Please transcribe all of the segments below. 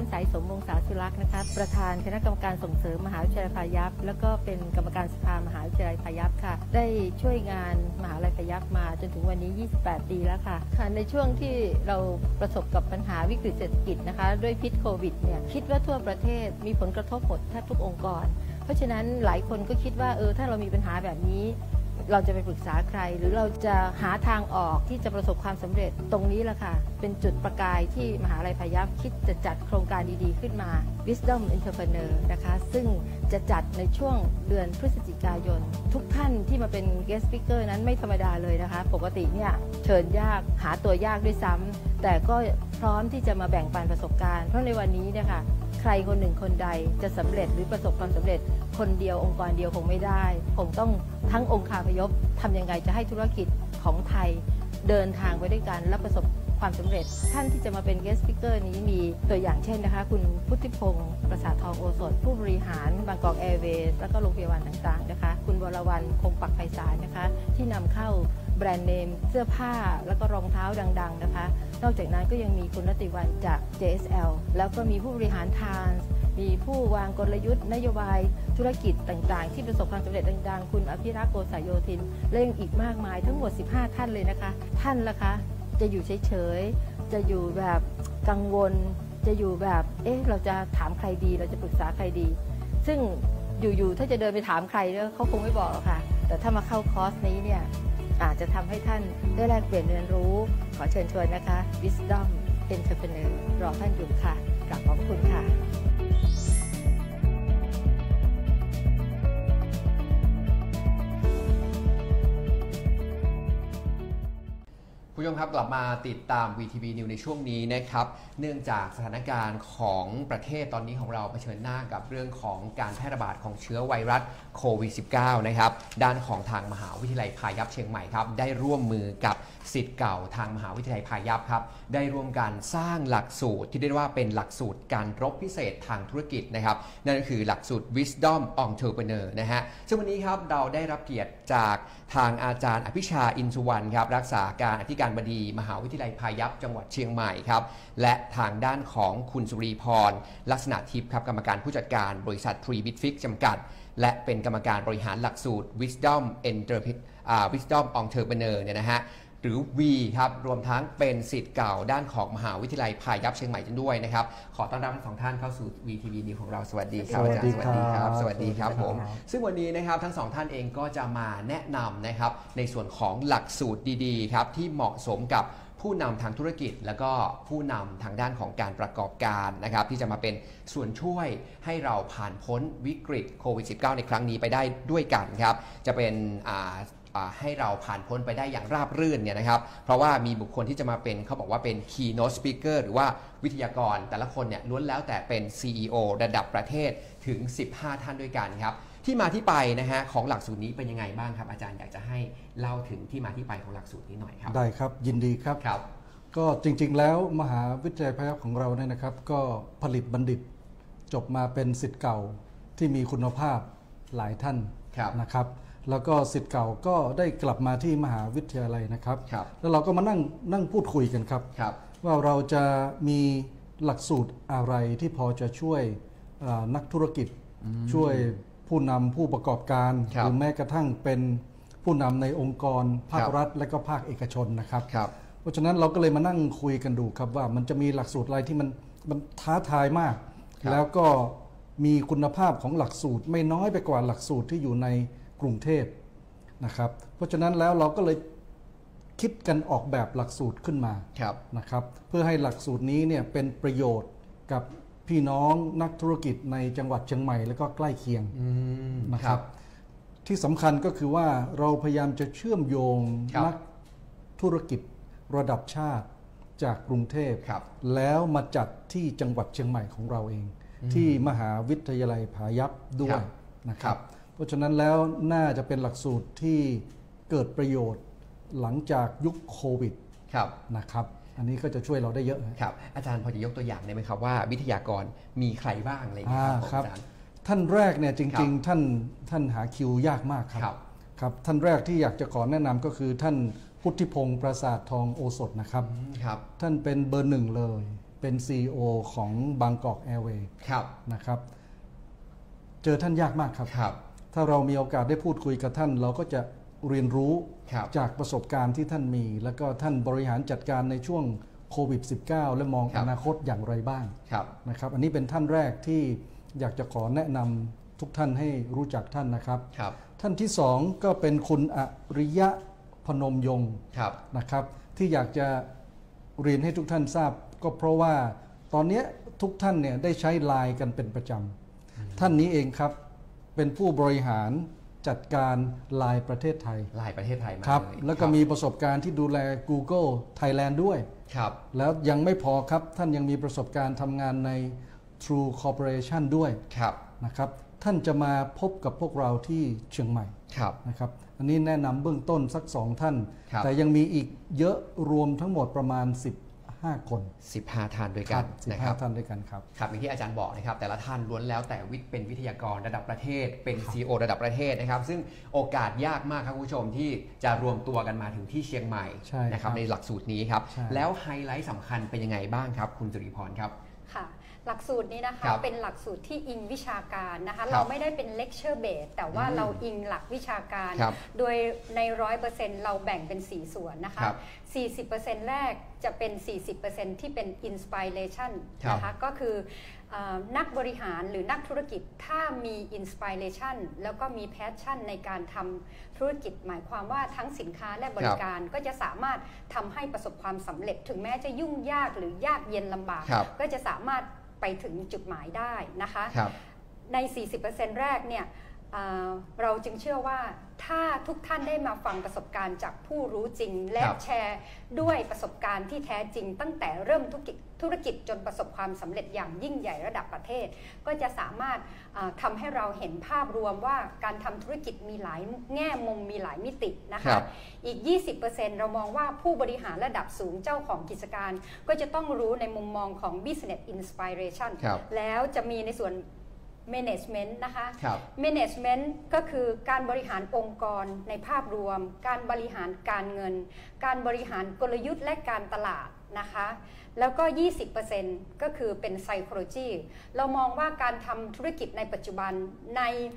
านสายสมวงศ์สาสุรักษ์นะคะประธานคณะกรรมการส่งเสริมมหาวิทยาลัยพายัพแล้วก็เป็นกรรมการสภามหาวิทยาลัยพายัพค่ะได้ช่วยงานมหาวิทยาลัยพายัพมาจนถึงวันนี้28 ปีแล้วค่ะในช่วงที่เราประสบกับปัญหาวิกฤตเศรษฐกิจนะคะด้วยพิษโควิดเนี่ยคิดว่าทั่วประเทศมีผลกระทบหมดแทบทุกองค์กรเพราะฉะนั้นหลายคนก็คิดว่าถ้าเรามีปัญหาแบบนี้เราจะไปปรึกษาใครหรือเราจะหาทางออกที่จะประสบความสำเร็จตรงนี้แหละค่ะเป็นจุดประกายที่มหาวิทยาลัยพายัพคิดจะจัดโครงการดีๆขึ้นมา Wisdom Entrepreneur นะคะซึ่งจะจัดในช่วงเดือนพฤศจิกายนทุกท่านที่มาเป็น Guest Speaker นั้นไม่ธรรมดาเลยนะคะปกติเนี่ยเชิญยากหาตัวยากด้วยซ้ำแต่ก็พร้อมที่จะมาแบ่งปันประสบการณ์เพราะในวันนี้เนี่ยค่ะใครคนหนึ่งคนใดจะสำเร็จหรือประสบความสำเร็จคนเดียวองค์กรเดียวคงไม่ได้คงต้องทั้งองค์คาพยพทำยังไงจะให้ธุรกิจของไทยเดินทางไปด้วยกันและประสบความสำเร็จท่านที่จะมาเป็น Guest Speaker นี้มีตัวอย่างเช่นนะคะคุณพุทธิพงศ์ประสาททองโอสถผู้บริหารบางกอกแอร์เวย์และก็โรงพยาบาลต่างๆนะคะคุณวรวรรณคงปักไพศาลนะคะที่นำเข้าแบรนด์เนมเสื้อผ้าแล้วก็รองเท้าดังๆนะคะนอกจากนั้นก็ยังมีคุณรติวรรณจาก JSL แล้วก็มีผู้บริหารทานมีผู้วางกลยุทธ์นโยบายธุรกิจต่างๆที่ประสบความสำเร็จดังๆคุณอภิรักษ์โกษโยธินและยังอีกมากมายทั้งหมด15ท่านเลยนะคะท่านล่ะคะจะอยู่เฉยๆจะอยู่แบบกังวลจะอยู่แบบเราจะถามใครดีเราจะปรึกษาใครดีซึ่งอยู่ๆถ้าจะเดินไปถามใครเขาคงไม่บอกหรอกค่ะแต่ถ้ามาเข้าคอร์สนี้เนี่ยอาจจะทำให้ท่านได้แลกเปลี่ยนเรียนรู้ขอเชิญชวนนะคะ Wisdom Entrepreneur รอท่านอยู่ค่ะกราบขอบคุณค่ะผู้ชมครับกลับมาติดตาม VTV News ในช่วงนี้นะครับเนื่องจากสถานการณ์ของประเทศตอนนี้ของเราเผชิญหน้ากับเรื่องของการแพร่ระบาดของเชื้อไวรัสโควิด -19 นะครับด้านของทางมหาวิทยาลัยพายัพเชียงใหม่ครับได้ร่วมมือกับศิษย์เก่าทางมหาวิทยาลัยพายัพครับได้ร่วมกันสร้างหลักสูตรที่เรียกว่าเป็นหลักสูตรการรบพิเศษทางธุรกิจนะครับนั่นก็คือหลักสูตร Wisdom Entrepreneur นะฮะซึ่งวันนี้ครับเราได้รับเกียรติจากทางอาจารย์อภิชาอินสุวรรณครับรักษาการอธิการบดีมหาวิทยาลัยพายัพจังหวัดเชียงใหม่ครับและทางด้านของคุณสุรีพรลักษณะทิพย์ครับกรรมการผู้จัดการบริษัท Tree Bitfix จำกัดและเป็นกรรมการบริหารหลักสูตร Wisdom Entrepreneur เนี่ยนะฮะหรือ V ครับรวมทั้งเป็นศิษย์เก่าด้านของมหาวิทยาลัยพายัพเชียงใหม่ด้วยนะครับขอต้อนรับทั้งสองท่านเข้าสู่ VTV News ของเราสวัสดีครับอาจารย์สวัสดีครับสวัสดีครับผมซึ่งวันนี้นะครับทั้งสองท่านเองก็จะมาแนะนำนะครับในส่วนของหลักสูตรดีๆครับที่เหมาะสมกับผู้นำทางธุรกิจแล้วก็ผู้นำทางด้านของการประกอบการนะครับที่จะมาเป็นส่วนช่วยให้เราผ่านพ้นวิกฤตโควิด -19 ในครั้งนี้ไปได้ด้วยกันครับจะเป็นให้เราผ่านพ้นไปได้อย่างราบรื่นเนี่ยนะครับเพราะว่ามีบุคคลที่จะมาเป็นเขาบอกว่าเป็น keynote speaker หรือว่าวิทยากรแต่ละคนเนี่ยล้วนแล้วแต่เป็น CEO ระดับประเทศถึง15ท่านด้วยกันครับที่มาที่ไปนะฮะของหลักสูตรนี้เป็นยังไงบ้างครับอาจารย์อยากจะให้เล่าถึงที่มาที่ไปของหลักสูตรนี้หน่อยครับได้ครับยินดีครับก็จริงๆแล้วมหาวิทยาลัยพายัพของเราเนี่ยนะครับก็ผลิตบัณฑิตจบมาเป็นศิษย์เก่าที่มีคุณภาพหลายท่านนะครับแล้วก็ศิษย์เก่าก็ได้กลับมาที่มหาวิทยาลัยนะครับแล้วเราก็มานั่งพูดคุยกันครับว่าเราจะมีหลักสูตรอะไรที่พอจะช่วยนักธุรกิจช่วยผู้นำผู้ประกอบการหรือแม้กระทั่งเป็นผู้นำในองค์กรภาครัฐและก็ภาคเอกชนนะครับเพราะฉะนั้นเราก็เลยมานั่งคุยกันดูครับว่ามันจะมีหลักสูตรอะไรที่มันท้าทายมากแล้วก็มีคุณภาพของหลักสูตรไม่น้อยไปกว่าหลักสูตรที่อยู่ในกรุงเทพนะครับเพราะฉะนั้นแล้วเราก็เลยคิดกันออกแบบหลักสูตรขึ้นมานะครับเพื่อให้หลักสูตรนี้เนี่ยเป็นประโยชน์กับพี่น้องนักธุรกิจในจังหวัดเชียงใหม่และก็ใกล้เคียงนะครับที่สำคัญก็คือว่าเราพยายามจะเชื่อมโยงนักธุรกิจระดับชาติจากกรุงเทพแล้วมาจัดที่จังหวัดเชียงใหม่ของเราเองที่มหาวิทยาลัยพายัพด้วยนะครับเพราะฉะนั้นแล้วน่าจะเป็นหลักสูตรที่เกิดประโยชน์หลังจากยุคโควิดนะครับอันนี้ก็จะช่วยเราได้เยอะครับอาจารย์พอจะยกตัวอย่างได้ไหมครับว่าวิทยากรมีใครบ้างอะไรอย่างเงี้ยครับท่านแรกเนี่ยจริงๆท่านหาคิวยากมากครับท่านแรกที่อยากจะขอแนะนำก็คือท่านพุทธิพงศ์ประสาททองโอสถนะครับท่านเป็นเบอร์หนึ่งเลยเป็น CEO ของบางกอกแอร์เวย์ครับนะครับเจอท่านยากมากครับครับถ้าเรามีโอกาสได้พูดคุยกับท่านเราก็จะเรียนรู้ครับจากประสบการณ์ที่ท่านมี แล้วก็ท่านบริหารจัดการในช่วงโควิด -19 และมองอนาคตอย่างไรบ้างครับนะครับอันนี้เป็นท่านแรกที่อยากจะขอแนะนำทุกท่านให้รู้จักท่านนะครับครับท่านที่สองก็เป็นคุณอริยะพนมยงค์ครับนะครับที่อยากจะเรียนให้ทุกท่านทราบ ก็เพราะว่าตอนนี้ทุกท่านเนี่ยได้ใช้ไลน์กันเป็นประจำท่านนี้เองครับเป็นผู้บริหารจัดการไลน์ประเทศไทยไลน์ประเทศไทยมาครับเลยแล้วก็มีประสบการณ์ที่ดูแล Google Thailand ด้วยครับแล้วยังไม่พอครับท่านยังมีประสบการณ์ทำงานใน True Corporation ด้วยครับนะครับท่านจะมาพบกับพวกเราที่เชียงใหม่ครับนะครับอันนี้แนะนำเบื้องต้นสัก2ท่านครับแต่ยังมีอีกเยอะรวมทั้งหมดประมาณ15 คน 15 ท่านด้วยกันนะครับ 15ท่านด้วยกันครับครับอย่างที่อาจารย์บอกนะครับแต่ละท่านล้วนแล้วแต่เป็นวิทยากรระดับประเทศ เป็น CEO ระดับประเทศนะครับซึ่งโอกาสยากมากครับคุณผู้ชมที่จะรวมตัวกันมาถึงที่เชียงใหม่ใช่นะครับครับในหลักสูตรนี้ครับใช่แล้วไฮไลท์สำคัญเป็นยังไงบ้างครับคุณจุริพรครับค่ะหลักสูตรนี้นะคะครับเป็นหลักสูตรที่อิงวิชาการนะคะครับเราไม่ได้เป็นเลคเชอร์เบสแต่ว่าเราอิงหลักวิชาการครับโดยใน 100% เราแบ่งเป็น 4 ส่วนนะคะครับ 40%แรกจะเป็น 40%ที่เป็น Inspiration ครับนะคะก็คือนักบริหารหรือนักธุรกิจถ้ามี Inspiration แล้วก็มี Passion ในการทำธุรกิจหมายความว่าทั้งสินค้าและบริการก็จะสามารถทำให้ประสบความสำเร็จถึงแม้จะยุ่งยากหรือยากเย็นลำบากครับก็จะสามารถไปถึงจุดหมายได้นะคะครับใน 40% แรกเนี่ยเราจึงเชื่อว่าถ้าทุกท่านได้มาฟังประสบการณ์จากผู้รู้จริง และครับแชร์ด้วยประสบการณ์ที่แท้จริง ตั้งแต่เริ่มธุรกิจจนประสบความสำเร็จอย่างยิ่งใหญ่ระดับประเทศ ก็จะสามารถทำให้เราเห็นภาพรวมว่าการทำธุรกิจมีหลายแง่มุมมีหลายมิตินะครัคะบอีก 20% เรามองว่าผู้บริหารระดับสูงเจ้าของกิจการ ก็จะต้องรู้ในมุมมองของ Business Inspiration ครับแล้วจะมีในส่วน Management นะคะครับ Management ก็คือการบริหารองค์กรในภาพรวม การบริหารการเงิน การบริหารกลยุทธ์และการตลาดนะคะ แล้วก็ 20% ก็คือเป็น Psychology เรามองว่าการทำธุรกิจในปัจจุบันใน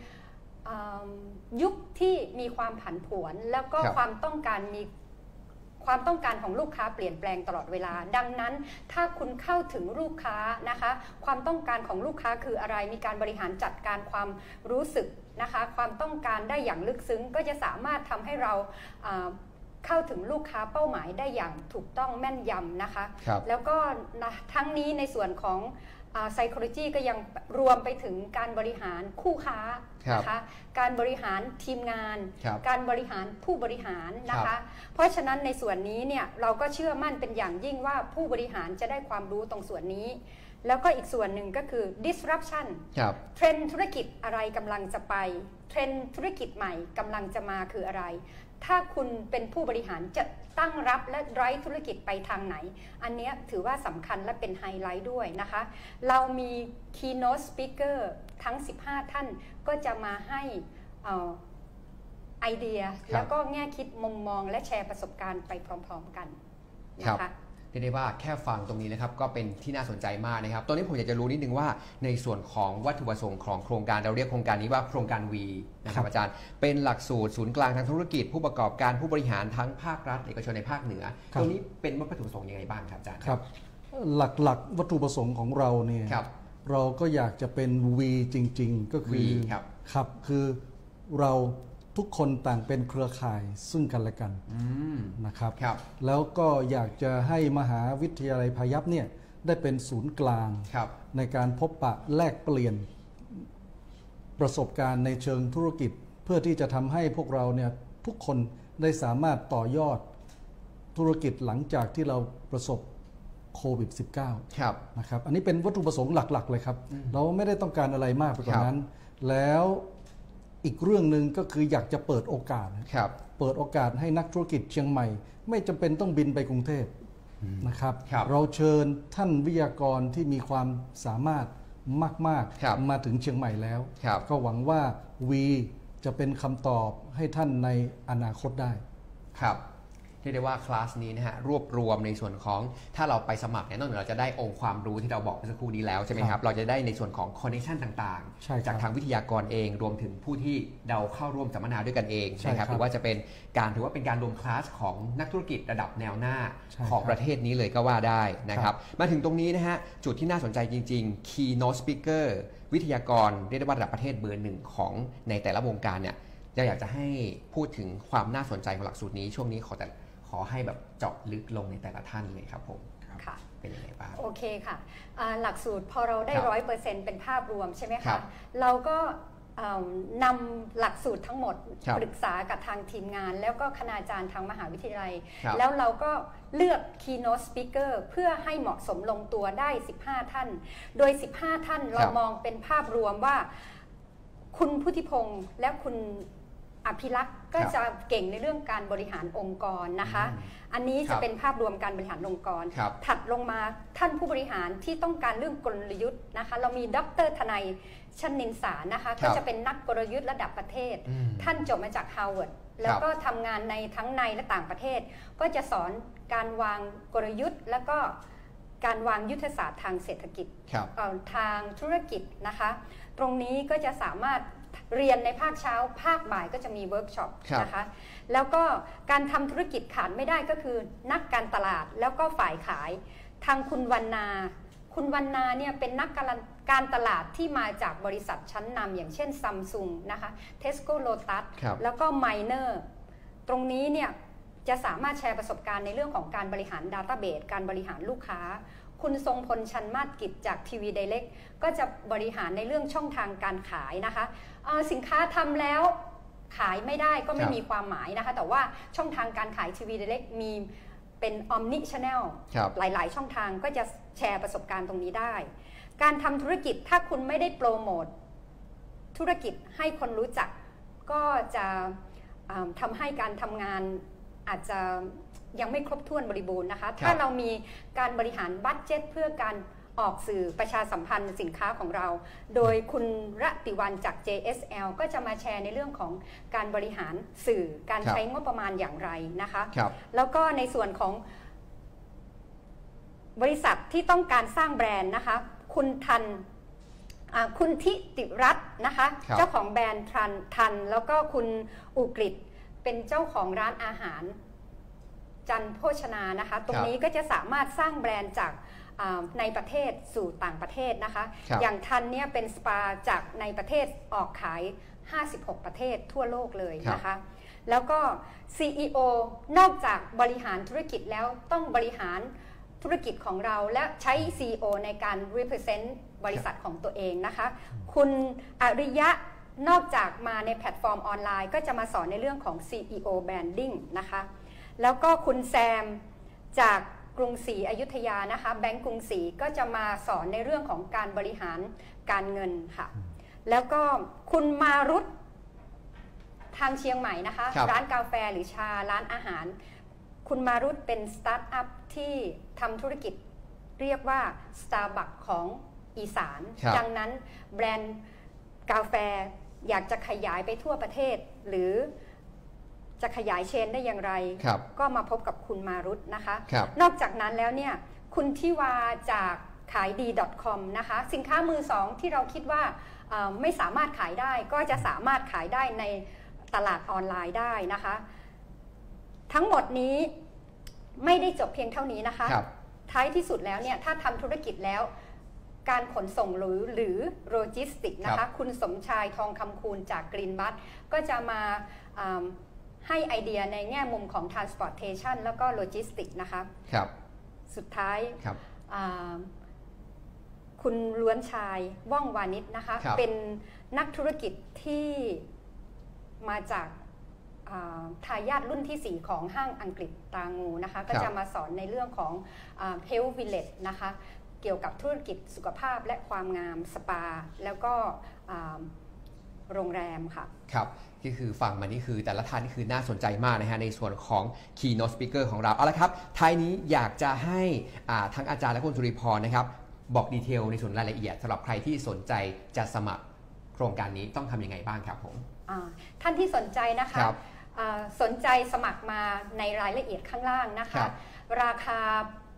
ยุคที่มีความผันผวน แล้วก็ครับความต้องการของลูกค้าเปลี่ยนแปลงตลอดเวลา ดังนั้นถ้าคุณเข้าถึงลูกค้านะคะความต้องการของลูกค้าคืออะไรมีการบริหารจัดการความรู้สึกนะคะความต้องการได้อย่างลึกซึ้งก็จะสามารถทำให้เราเข้าถึงลูกค้าเป้าหมายได้อย่างถูกต้องแม่นยำนะคะครับแล้วก็ทั้งนี้ในส่วนของpsychology ก็ยังรวมไปถึงการบริหารคู่ค้านะคะการบริหารทีมงานครับการบริหารผู้บริหารนะครัคะบเพราะฉะนั้นในส่วนนี้เนี่ยเราก็เชื่อมั่นเป็นอย่างยิ่งว่าผู้บริหารจะได้ความรู้ตรงส่วนนี้ แล้วก็อีกส่วนหนึ่งก็คือ disruption ครับเทรนด์ธุรกิจอะไรกำลังจะไปเทรนด์ธุรกิจใหม่กำลังจะมาคืออะไร ถ้าคุณเป็นผู้บริหารจะตั้งรับและไร้ธุรกิจไปทางไหน อันนี้ถือว่าสำคัญและเป็นไฮไลท์ด้วยนะคะเรามี keynote speaker ทั้ง 15 ท่านก็จะมาให้ไอเดีย แล้วก็แง่คิดมุมมองและแชร์ประสบการณ์ไปพร้อมๆกันนะคะเรียกได้ว่าแค่ฟังตรงนี้นะครับก็เป็นที่น่าสนใจมากนะครับตอนนี้ผมอยากจะรู้นิดนึงว่าในส่วนของวัตถุประสงค์ของโครงการเราเรียกโครงการนี้ว่าโครงการ V นะครับอาจารย์เป็นหลักสูตรศูนย์กลางทางธุรกิจผู้ประกอบการผู้บริหารทั้งภาครัฐเอกชนในภาคเหนือตรงนี้เป็นวัตถุประสงค์ยังไงบ้างครับอาจารย์ครับหลักๆวัตถุประสงค์ของเราเนี่ยครับเราก็อยากจะเป็น V จริงๆ ก็คือ V ครับครับคือเราทุกคนต่างเป็นเครือข่ายซึ่งกันและกันนะครับครับแล้วก็อยากจะให้มหาวิทยาลัยพายัพเนี่ยได้เป็นศูนย์กลางครับในการพบปะแลกเปลี่ยนประสบการณ์ในเชิงธุรกิจ เพื่อที่จะทำให้พวกเราเนี่ยทุกคนได้สามารถต่อยอดธุรกิจหลังจากที่เราประสบโควิด -19 ครับนะครับอันนี้เป็นวัตถุประสงค์หลักๆเลยครับเราไม่ได้ต้องการอะไรมากไปกว่านั้น แล้วอีกเรื่องหนึ่งก็คืออยากจะเปิดโอกาสครับเปิดโอกาสให้นักธุรกิจเชียงใหม่ ไม่จำเป็นต้องบินไปกรุงเทพนะครับครับเราเชิญท่านวิทยากรที่มีความสามารถมากครับๆมาถึงเชียงใหม่แล้วครับก็หวังว่าวีจะเป็นคำตอบให้ท่านในอนาคตได้ครับทรียกได้ว่าคลาสนี้นะฮะรวบรวมในส่วนของถ้าเราไปสมัครเนี่ยนอกจากเราจะได้องค์ความรู้ที่เราบอกเมื่อสักครู่นี้แล้วใช่ไหมครับเราจะได้ในส่วนของคอนเนคชั่นต่างๆจากทางวิทยากรเองรวมถึงผู้ที่เราเข้าร่วมสัมมนาด้วยกันเองนะครับหรือว่าจะเป็นการถือว่าเป็นการรวมคลาสของนักธุรกิจระดับแนวหน้าของประเทศนี้เลยก็ว่าได้นะครับมาถึงตรงนี้นะฮะจุดที่น่าสนใจจริงๆ Keynote Speaker วิทยากรเรียกได้ว่าระดับประเทศเบอร์หนึ่งของในแต่ละวงการเนี่ยอยากจะให้พูดถึงความน่าสนใจของหลักสูตรนี้ช่วงนี้ขอให้แบบเจาะลึกลงในแต่ละท่านเลยครับผมค่ะเป็นยังไงบ้างโอเคค่ะหลักสูตรพอเราได้ 100% เป็นภาพรวมใช่ไหมคะเราก็นำหลักสูตรทั้งหมดปรึกษากับทางทีมงานแล้วก็คณาจารย์ทางมหาวิทยาลัยแล้วเราก็เลือก Keynote Speaker เพื่อให้เหมาะสมลงตัวได้15ท่านโดย15ท่านเรามองเป็นภาพรวมว่าคุณพุทธิพงษ์และคุณอภิลักษ์ก็จะเก่งในเรื่องการบริหารองค์กรนะคะอันนี้จะเป็นภาพรวมการบริหารองค์กรถัดลงมาท่านผู้บริหารที่ต้องการเรื่องกลยุทธ์นะคะเรามีดร.ทนายชนินสารนะคะก็จะเป็นนักกลยุทธ์ระดับประเทศท่านจบมาจากฮาร์วาร์ดแล้วก็ทำงานในทั้งในและต่างประเทศก็จะสอนการวางกลยุทธ์แล้วก็การวางยุทธศาสตร์ทางเศรษฐกิจทางธุรกิจนะคะตรงนี้ก็จะสามารถเรียนในภาคเช้าภาคบ่ายก็จะมีเวิร์กช็อปนะคะแล้วก็การทำธุรกิจขาดไม่ได้ก็คือนักการตลาดแล้วก็ฝ่ายขายทางคุณวรรณาเนี่ยเป็นนักการตลาดที่มาจากบริษัทชั้นนำอย่างเช่นซัมซุงนะคะเทสโก้โลตัสแล้วก็ไมเนอร์ตรงนี้เนี่ยจะสามารถแชร์ประสบการณ์ในเรื่องของการบริหารดัตต้าเบสการบริหารลูกค้าคุณทรงพลชันมาศกิจจากทีวีไดเรกก็จะบริหารในเรื่องช่องทางการขายนะคะสินค้าทำแล้วขายไม่ได้ก็ไม่มีความหมายนะคะแต่ว่าช่องทางการขายทีวีไดเรกมีเป็น Omni Channel หลายๆช่องทางก็จะแชร์ประสบการณ์ตรงนี้ได้การทำธุรกิจถ้าคุณไม่ได้โปรโมทธุรกิจให้คนรู้จักก็จะทำให้การทำงานอาจจะยังไม่ครบถ้วนบริบูรณ์นะคะถ้าเรามีการบริหารบัดเจ็ตเพื่อการออกสื่อประชาสัมพันธ์สินค้าของเราโดยคุณรัติวรรณจาก JSL ก็จะมาแชร์ในเรื่องของการบริหารสื่อการใช้งบประมาณอย่างไรนะคะแล้วก็ในส่วนของบริษัทที่ต้องการสร้างแบรนด์นะคะคุณทิติรัตน์นะคะเจ้าของแบรนด์ทันแล้วก็คุณอุกฤษเป็นเจ้าของร้านอาหารจันโภชนานะคะตรงนี้ก็จะสามารถสร้างแบรนด์จากในประเทศสู่ต่างประเทศนะคะอย่างทันเนี่ยเป็นสปาจากในประเทศออกขาย56ประเทศทั่วโลกเลยนะคะแล้วก็ CEO นอกจากบริหารธุรกิจแล้วต้องบริหารธุรกิจของเราและใช้ CEO ในการ represent บริษัทของตัวเองนะคะคุณอริยะนอกจากมาในแพลตฟอร์มออนไลน์ก็จะมาสอนในเรื่องของ CEO Branding นะคะแล้วก็คุณแซมจากกรุงศรีอยุธยานะคะแบงก์กรุงศรีก็จะมาสอนในเรื่องของการบริหารการเงินค่ะแล้วก็คุณมารุตทางเชียงใหม่นะคะร้านกาแฟหรือชาร้านอาหารคุณมารุตเป็นสตาร์ทอัพที่ทำธุรกิจเรียกว่า Starbucks ของอีสานดังนั้นแบรนด์กาแฟอยากจะขยายไปทั่วประเทศหรือจะขยายเชนได้อย่างไรก็มาพบกับคุณมารุตนะคะนอกจากนั้นแล้วเนี่ยคุณทิวาจากขายดี .com นะคะสินค้ามือสองที่เราคิดว่าไม่สามารถขายได้ก็จะสามารถขายได้ในตลาดออนไลน์ได้นะคะทั้งหมดนี้ไม่ได้จบเพียงเท่านี้นะคะท้ายที่สุดแล้วเนี่ยถ้าทำธุรกิจแล้วการขนส่งหรือโลจิสติกนะคะคุณสมชายทองคำคูณจากกรีนบัสก็จะมาให้ไอเดียในแง่มุมของ transportation แล้วก็โลจิสติกนะคะสุดท้ายคุณล้วนชายว่องวานิชนะคะเป็นนักธุรกิจที่มาจากทายาทรุ่นที่4ของห้างอังกฤษตางูนะคะก็จะมาสอนในเรื่องของ Health Village นะคะเกี่ยวกับธุรกิจสุขภาพและความงามสปาแล้วก็โรงแรมค่ะครับที่คือฟังมานี่คือแต่ละท่านนี่คือน่าสนใจมากนะฮะในส่วนของ Keynote Speaker ของเราเอาละครับท้ายนี้อยากจะให้ทั้งอาจารย์และคุณสุริพรนะครับบอกดีเทลในส่วนรายละเอียดสำหรับใครที่สนใจจะสมัครโครงการนี้ต้องทำยังไงบ้างครับผมท่านที่สนใจนะคะสนใจสมัครมาในรายละเอียดข้างล่างนะคะราคา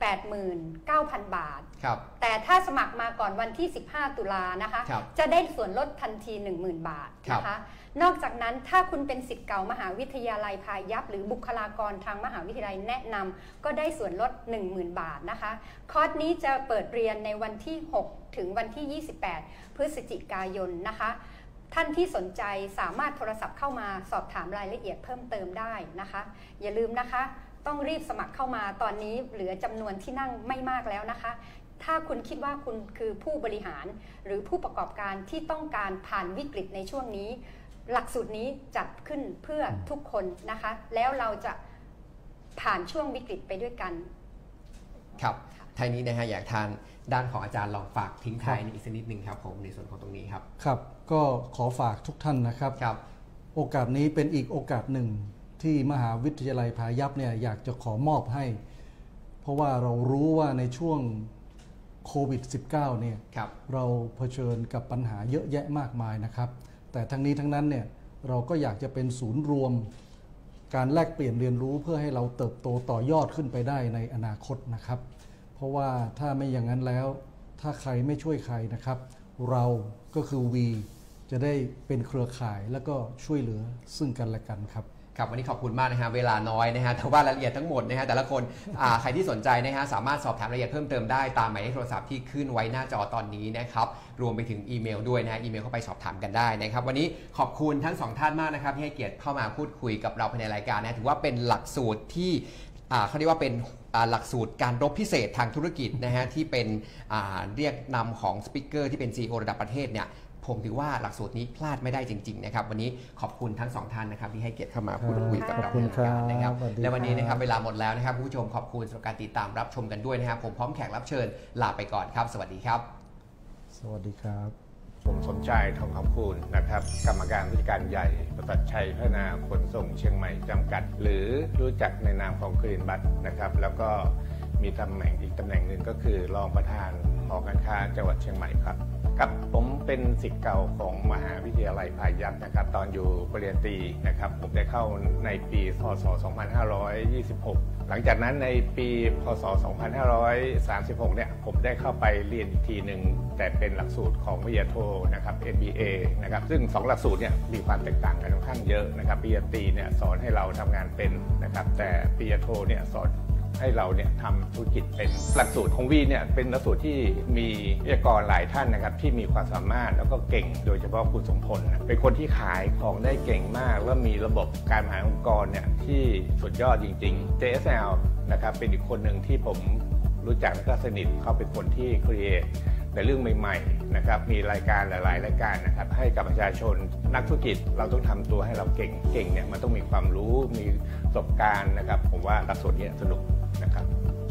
89,000 บาทแต่ถ้าสมัครมาก่อนวันที่15 ตุลานะคะจะได้ส่วนลดทันที 10,000 บาทนะคะนอกจากนั้นถ้าคุณเป็นศิษย์เก่ามหาวิทยาลัยพายัพหรือบุคลากรทางมหาวิทยาลัยแนะนำก็ได้ส่วนลด 10,000 บาทนะคะคอร์สนี้จะเปิดเรียนในวันที่6ถึงวันที่28พฤศจิกายนนะคะท่านที่สนใจสามารถโทรศัพท์เข้ามาสอบถามรายละเอียดเพิ่มเติมได้นะคะอย่าลืมนะคะต้องรีบสมัครเข้ามาตอนนี้เหลือจำนวนที่นั่งไม่มากแล้วนะคะถ้าคุณคิดว่าคุณคือผู้บริหารหรือผู้ประกอบการที่ต้องการผ่านวิกฤตในช่วงนี้หลักสูตรนี้จัดขึ้นเพื่อทุกคนนะคะแล้วเราจะผ่านช่วงวิกฤตไปด้วยกันครับท้ายนี้นะฮะอยากทานด้านของอาจารย์ลองฝากทิ้งท้ายอีกสักนิดนึงครับผมในส่วนของตรงนี้ครับครับก็ขอฝากทุกท่านนะครับโอกาสนี้เป็นอีกโอกาสหนึ่งที่มหาวิทยาลัยพายัพเนี่ยอยากจะขอมอบให้เพราะว่าเรารู้ว่าในช่วงโควิด -19 เนี่ยเราเผชิญกับปัญหาเยอะแยะมากมายนะครับแต่ทั้งนี้ทั้งนั้นเนี่ยเราก็อยากจะเป็นศูนย์รวมการแลกเปลี่ยนเรียนรู้เพื่อให้เราเติบโตต่อยอดขึ้นไปได้ในอนาคตนะครับเพราะว่าถ้าไม่อย่างนั้นแล้วถ้าใครไม่ช่วยใครนะครับเราก็คือ V จะได้เป็นเครือข่ายแล้วก็ช่วยเหลือซึ่งกันและกันครับครับวันนี้ขอบคุณมากนะฮะเวลาน้อยนะฮะแต่ว่ารายละเอียดทั้งหมดนะฮะแต่ละคนใครที่สนใจนะฮะสามารถสอบถามรายละเอียดเพิ่มเติมได้ตามหมายเลขโทรศัพท์ที่ขึ้นไว้หน้าจอตอนนี้นะครับรวมไปถึงอีเมลด้วยนะฮะอีเมลเข้าไปสอบถามกันได้นะครับวันนี้ขอบคุณทั้ง2ท่านมากนะครับที่ให้เกียรติเข้ามาพูดคุยกับเราภายในรายการนะถือว่าเป็นหลักสูตรที่เขาเรียกว่าเป็นหลักสูตรการรบพิเศษทางธุรกิจนะฮะที่เป็นเรียกนำของสปิเกอร์ที่เป็น CEO ระดับประเทศเนี่ยผมถือว่าหลักสูตรนี้พลาดไม่ได้จริงๆนะครับวันนี้ขอบคุณทั้ง2ท่านนะครับที่ให้เกียรติเข้ามาพูดคุยกับเราในรายการนะครับและวันนี้นะครับเวลาหมดแล้วนะครับผู้ชมขอบคุณสำหรับการติดตามรับชมกันด้วยนะครับผมพร้อมแขกรับเชิญลาไปก่อนครับสวัสดีครับสวัสดีครับผมสมชายทองคำคูณนะครับกรรมการผู้จัดการใหญ่บริษัทชัยพัฒนาขนส่งเชียงใหม่จำกัดหรือรู้จักในนามของกรีนบัสนะครับแล้วก็มีตำแหน่งอีกตำแหน่งหนึ่งก็คือรองประธานหอการค้าจังหวัดเชียงใหม่ครับผมเป็นศิษย์เก่าของมหาวิทยาลัยพายัพนะครับตอนอยู่ปริญญาตรีนะครับผมได้เข้าในปีพ.ศ. 2526หลังจากนั้นในปีพ.ศ. 2536เนี่ยผมได้เข้าไปเรียนอีกทีหนึ่งแต่เป็นหลักสูตรของปริญญาโทนะครับ MBA นะครับซึ่ง2หลักสูตรเนี่ยมีความแตกต่างกันค่อนข้างเยอะนะครับปริญญาตรีเนี่ยสอนให้เราทำงานเป็นนะครับแต่ปริญญาโทเนี่ยสอนให้เราเนี่ยทำธุรกิจเป็นหลักสูตรของวีเนี่ยเป็นหลักสูตรที่มีวิทยากรหลายท่านนะครับที่มีความสามารถแล้วก็เก่งโดยเฉพาะคุณสมพลเป็นคนที่ขายของได้เก่งมากและมีระบบการบริหารองค์กรเนี่ยที่สุดยอดจริงๆ JSL นะครับเป็นอีกคนหนึ่งที่ผมรู้จักและก็สนิทเขาเป็นคนที่ครีเอทในเรื่องใหม่ๆนะครับมีรายการหลายๆรายการนะครับให้กับประชาชนนักธุรกิจเราต้องทำตัวให้เราเก่งเนี่ยมันต้องมีความรู้มีประสบการณ์นะครับผมว่าหลักสูตรนี้สนุกนะครับ